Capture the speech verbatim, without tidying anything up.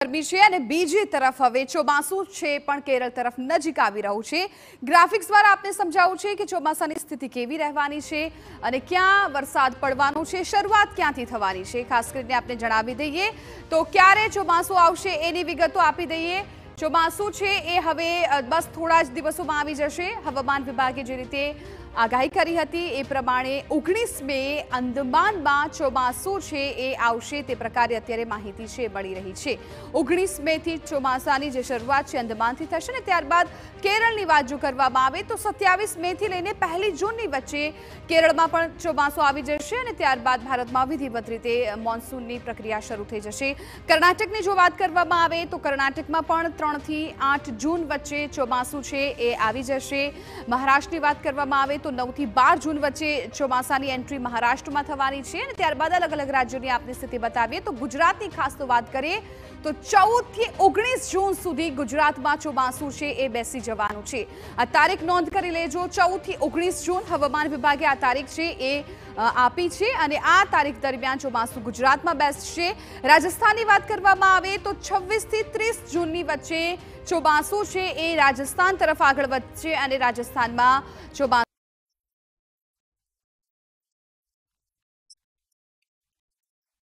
ગરમી છે અને બીજી તરફ હવે ચોમાસું છે પણ કેરળ તરફ નજીક આવી રહ્યું છે। ગ્રાફિક્સ દ્વારા આપને સમજાવું છે કે ચોમાસાની સ્થિતિ કેવી રહેવાની છે અને ક્યાં વરસાદ પડવાનો છે, શરૂઆત ક્યાંથી થવાની છે, ખાસ કરીને આપને જણાવી દઈએ તો ક્યારે ચોમાસું આવશે એની વિગતો આપી દઈએ। ચોમાસું છે એ હવે બસ થોડા જ દિવસોમાં આવી જશે। હવામાન વિભાગે જે રીતે આગાહી કરી હતી એ પ્રમાણે ઓગણીસ મે અંદમાનમાં ચોમાસું છે એ આવશે તે પ્રકારે અત્યારે માહિતી છે મળી રહી છે। ઓગણીસ મે થી ચોમાસાની જે શરૂઆત છે અંદમાનથી થશે ને ત્યારબાદ કેરળની વાત જો કરવામાં આવે તો સત્યાવીસ મે થી લઈને પહેલી જૂનની વચ્ચે કેરળમાં પણ ચોમાસું આવી જશે અને ત્યારબાદ ભારતમાં વિધિવત રીતે મોન્સૂનની પ્રક્રિયા શરૂ થઈ જશે। કર્ણાટકની જો વાત કરવામાં આવે તો કર્ણાટકમાં પણ ત્રણ થી આઠ જૂન વચ્ચે ચોમાસું છે એ આવી જશે। મહારાષ્ટ્રની વાત કરવામાં આવે તો નવ થી બાર જૂન વચ્ચે ચોમાસાની એન્ટ્રી મહારાષ્ટ્રમાં થવાની છે અને ત્યારબાદ અલગ અલગ રાજ્યોની આપની સ્થિતિ બતાવીએ તો ગુજરાતની ખાસ તો વાત કરીએ તો ચૌદ થી ઓગણીસ જૂન સુધી ગુજરાતમાં ચોમાસું છે એ બેસી જવાનું છે। આ તારીખ નોંધ કરી લેજો, ચૌદ થી ઓગણીસ જૂન હવામાન વિભાગે આ તારીખ છે એ આપી છે અને આ તારીખ દરમિયાન ચોમાસું ગુજરાતમાં બેસશે। રાજસ્થાનની વાત કરવામાં આવે તો છવ્વીસ થી ત્રીસ જૂનની વચ્ચે ચોમાસું છે એ રાજસ્થાન તરફ આગળ વધશે અને રાજસ્થાનમાં ચોમાસું